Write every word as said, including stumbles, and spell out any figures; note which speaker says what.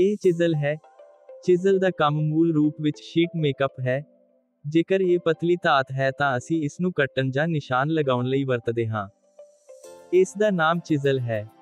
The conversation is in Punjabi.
Speaker 1: ਇਹ ਚਿਜ਼ਲ ਹੈ। ਚਿਜ਼ਲ ਦਾ ਕੰਮ ਮੂਲ ਰੂਪ ਵਿੱਚ ਸ਼ੀਟ ਮੇਕਅਪ ਹੈ। ਜੇਕਰ ਇਹ ਪਤਲੀ ਧਾਤ ਹੈ ਤਾਂ ਅਸੀਂ ਇਸ ਨੂੰ ਕੱਟਣ ਜਾਂ ਨਿਸ਼ਾਨ ਲਗਾਉਣ ਲਈ ਵਰਤਦੇ ਹਾਂ। ਇਸ ਦਾ ਨਾਮ ਚਿਜ਼ਲ ਹੈ।